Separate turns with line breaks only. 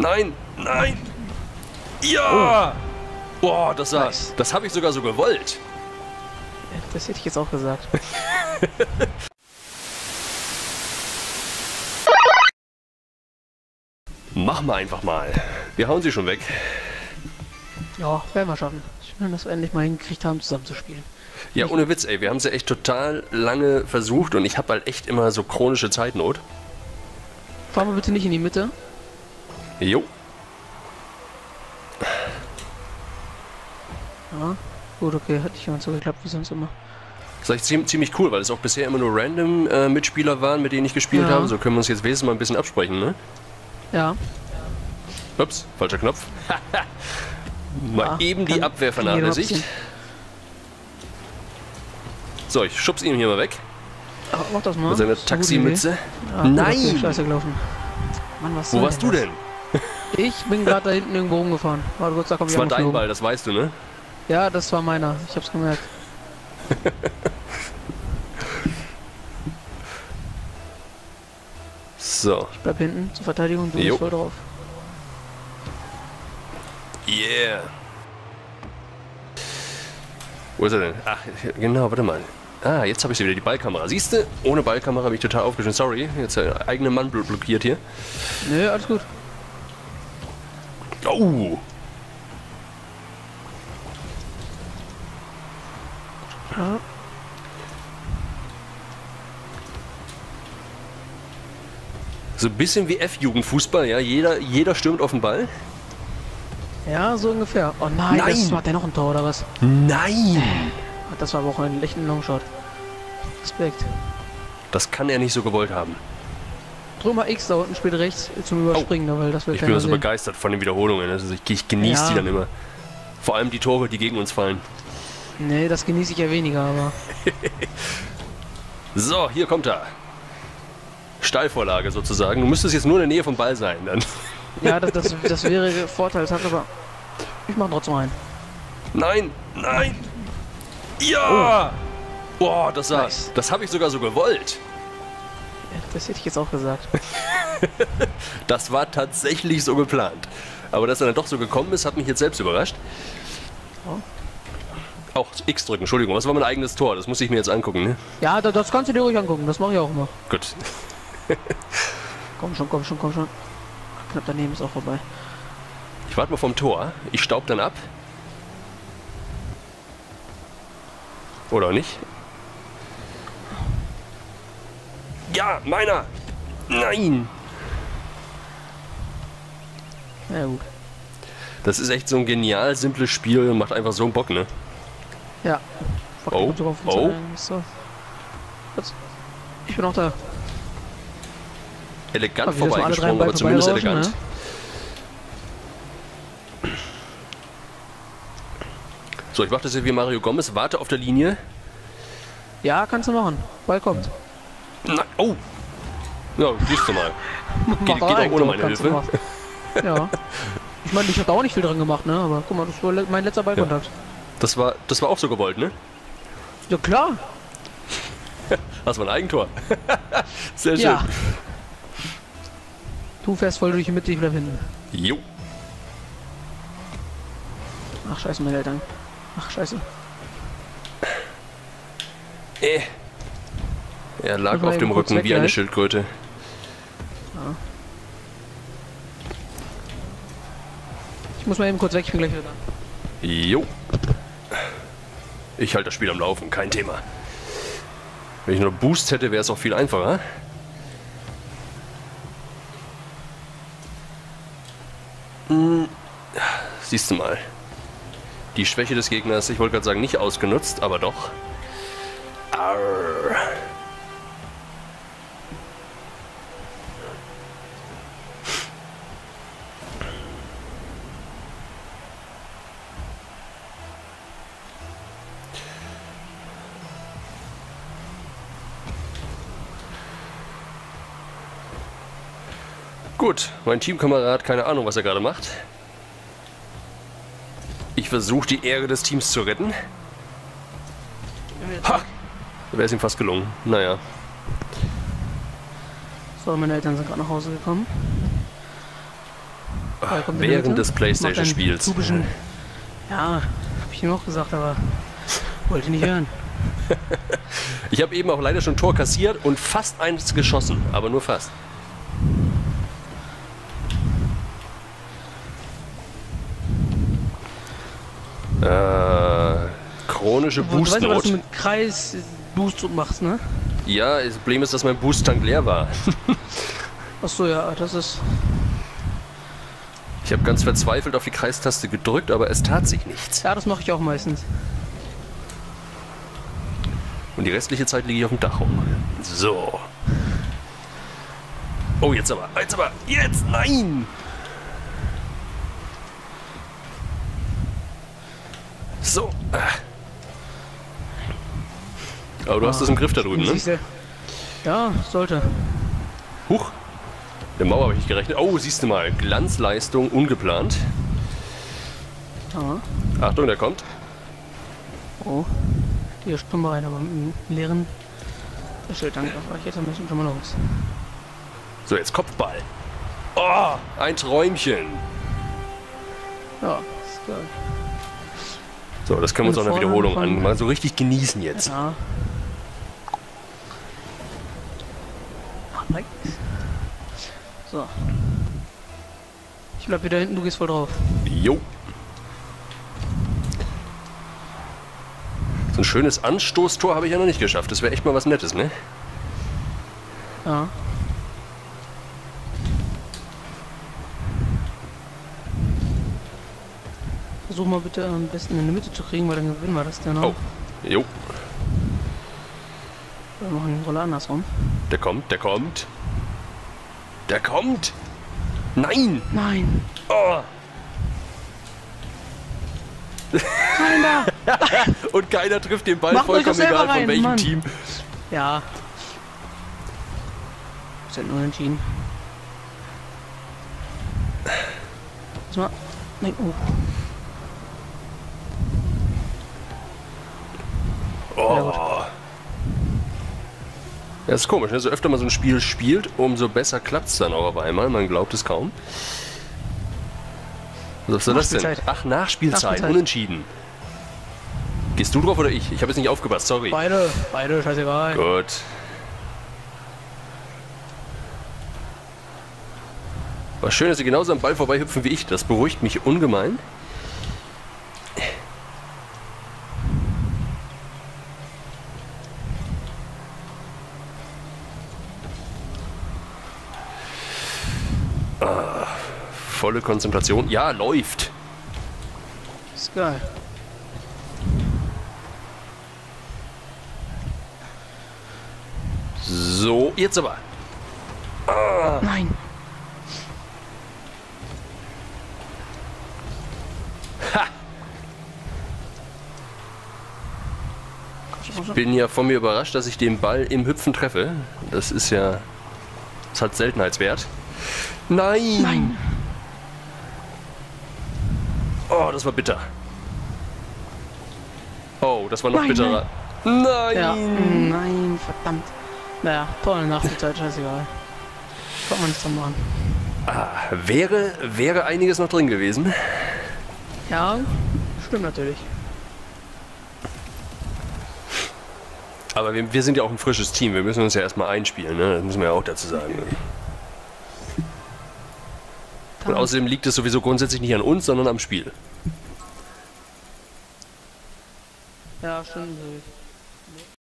Nein, nein. Ja! Oh. Boah, das
Nice.
Das habe ich sogar so gewollt.
Das hätte ich jetzt auch gesagt.
Machen wir einfach mal. Wir hauen sie schon weg.
Ja, werden wir schaffen. Schön, dass wir endlich mal hingekriegt haben, zusammen zu spielen.
Ja, ohne Witz, ey. Wir haben sie echt total lange versucht und ich habe halt echt immer so chronische Zeitnot.
Fahren wir bitte nicht in die Mitte.
Jo.
Ja, gut, okay, hat nicht ganz so geklappt wie sonst immer.
Das ist echt ziemlich cool, weil es auch bisher immer nur random Mitspieler waren, mit denen ich gespielt habe. So können wir uns jetzt wesentlich mal ein bisschen absprechen, ne?
Ja.
Ups, falscher Knopf. Mal eben die Abwehr vernachlässigt. So, ich schub's ihn hier mal weg.
Aber mach das mal.
Mit seiner Taximütze.
Ja,
Nein!
okay, scheiße gelaufen. Mann, was
Wo warst du denn?
Ich bin gerade da hinten irgendwo rumgefahren. Warte kurz, da komm ich
Das war dein
angeflogen.
Ball, das weißt du, ne?
Ja, das war meiner. Ich hab's gemerkt.
So.
Ich bleib hinten zur Verteidigung, du
Jo.
bist voll drauf.
Yeah. Wo ist er denn? Ach, genau, warte mal. Ah, jetzt habe ich wieder die Ballkamera. Siehst du? Ohne Ballkamera bin ich total aufgeschmissen. Sorry, jetzt der eigene Mann blockiert hier.
Nö, alles gut.
Oh!
Ja.
So ein bisschen wie F-Jugendfußball, ja? Jeder stürmt auf den Ball.
Ja, so ungefähr. Oh nein,
Nein.
das war der noch ein Tor oder was?
Nein!
Das war aber auch ein echter Longshot. Respekt.
Das kann er nicht so gewollt haben.
Drück mal X da unten, spielt rechts zum Überspringen, weil das wird
Ich bin
keiner
so
sehen.
begeistert von den Wiederholungen. Also ich genieße
Ja.
die dann immer. Vor allem die Tore, die gegen uns fallen.
Nee, das genieße ich ja weniger, aber...
So, hier kommt er. Steilvorlage sozusagen. Du müsstest jetzt nur in der Nähe vom Ball sein. Dann.
Ja, das wäre vorteilshaft, aber... Ich mach trotzdem rein.
Nein, nein! Ja! Boah, das
Nice.
habe ich sogar so gewollt.
Ja, das hätte ich jetzt auch gesagt.
Das war tatsächlich so geplant. Aber dass er dann doch so gekommen ist, hat mich jetzt selbst überrascht.
Oh.
Auch X drücken, Entschuldigung, das war mein eigenes Tor. Das muss ich mir jetzt angucken, ne?
Ja, das kannst du dir ruhig angucken, das mache ich auch immer.
Gut.
Komm schon, komm schon, komm schon. Knapp daneben ist auch vorbei.
Ich warte mal vom Tor. Ich staub dann ab. Oder auch nicht? Ja, meiner! Nein!
Ja gut.
Das ist echt so ein genial simples Spiel und macht einfach so einen Bock, ne?
Ja. Fuck,
Oh,
kommt sogar auf uns
oh.
rein. So. Jetzt. Ich bin auch da.
Elegant
Aber wir lassen alle drei
vorbeigesprungen,
am Ball
aber zumindest
vorbeirauschen,
elegant. So, ich mache das jetzt wie Mario Gomez, warte auf der Linie.
Ja, kannst du machen. Ball kommt.
Na, oh! Ja, siehst du mal. Geht
Mach
auch
rein,
ohne meine
kannst du
Hilfe.
machen. Ja. Ich meine, ich habe da auch nicht viel dran gemacht, ne? Aber guck mal, das war mein letzter Ballkontakt.
Das war auch so gewollt, ne?
Ja, klar.
Das war ein Eigentor. Sehr schön.
Ja. Du fährst voll durch die Mitte, ich bleib hinten.
Jo.
Ach, scheiße, meine Eltern. Ach, scheiße.
Er lag
Muss man
auf dem
eben kurz
Rücken wie eine
weghalten.
Schildkröte.
Ja. Ich muss mal eben kurz weg, ich bin gleich wieder da.
Jo. Ich halte das Spiel am Laufen, kein Thema. Wenn ich nur Boost hätte, wäre es auch viel einfacher. Siehst du mal. Die Schwäche des Gegners, ich wollte gerade sagen, nicht ausgenutzt, aber doch. Arr. Gut, mein Teamkamerad, keine Ahnung, was er gerade macht. Ich versuche, die Ehre des Teams zu retten. Ha! Da wäre es ihm fast gelungen. Naja.
So, meine Eltern sind gerade nach Hause gekommen. Er kommt in die
Während
Mitte,
des
macht
PlayStation-Spiels.
einen typischen. Ja, hab ich ihm auch gesagt, aber wollte nicht hören.
Ich habe eben auch leider schon ein Tor kassiert und fast eins geschossen, aber nur fast. Chronische
Du weißt aber, dass
Boostnot.
du mit Kreis Boost machst, ne?
Ja, das Problem ist, dass mein Boost-Tank leer war.
Achso, ja, das ist.
Ich habe ganz verzweifelt auf die Kreistaste gedrückt, aber es tat sich nichts.
Ja, das mache ich auch meistens.
Und die restliche Zeit liege ich auf dem Dach rum. So. Oh, jetzt aber, jetzt, nein! So. Aber du hast das im Griff da drüben, ne?
Siehste. Ja, sollte.
Huch. Der Mauer habe ich nicht gerechnet. Oh, siehst du mal. Glanzleistung ungeplant.
Ja.
Achtung, der kommt.
Oh. Die ist schon bereit, aber mit dem leeren Schildtank war ich jetzt ein bisschen schon mal los.
So, jetzt Kopfball. Oh, ein Träumchen.
Ja, ist geil.
So, das können wir uns auch in der
Vorne
Wiederholung
von-
mal so richtig genießen jetzt.
Ja. Nein. So. Ich bleib wieder hinten, du gehst voll drauf.
Jo. So ein schönes Anstoßtor habe ich ja noch nicht geschafft. Das wäre echt mal was Nettes, ne?
Ja. Versuch mal bitte am besten in die Mitte zu kriegen, weil dann gewinnen wir das dann auch.
Oh. Jo.
Wir machen den Roller andersrum.
Der kommt, der kommt. Der kommt! Nein!
Nein!
Oh.
Keiner!
Und keiner trifft den Ball,
Macht euch
vollkommen
doch selber
egal von
rein,
welchem
Mann.
Team.
Ja. Ist halt nur entschieden. Lass mal. Nein, oh.
Oh. Ja, ist komisch, ne? So öfter man so ein Spiel spielt, umso besser klappt es dann auch auf einmal. Man glaubt es kaum. Was ist das denn?
Nachspielzeit.
Ach, Nachspielzeit.
Nachspielzeit.
Unentschieden. Gehst du drauf oder ich? Ich habe jetzt nicht aufgepasst, sorry.
Beide, scheißegal.
Gut. War schön, dass sie genauso am Ball vorbei hüpfen wie ich. Das beruhigt mich ungemein. Volle Konzentration. Ja, läuft.
Ist geil.
So, jetzt aber.
Nein.
Ha! Ich bin ja von mir überrascht, dass ich den Ball im Hüpfen treffe. Das ist ja... Das hat Seltenheitswert. Nein!
Nein.
Oh, das war bitter. Oh, das war noch
Nein,
bitterer. Nein!
Ja. Nein, verdammt. Naja, tolle Nachspielzeit, scheißegal. Kann man nichts dran machen.
Wäre einiges noch drin gewesen.
Ja, stimmt natürlich.
Aber wir sind ja auch ein frisches Team. Wir müssen uns ja erstmal einspielen, ne? Das müssen wir ja auch dazu sagen. Und außerdem liegt es sowieso grundsätzlich nicht an uns, sondern am Spiel.
Ja, stimmt.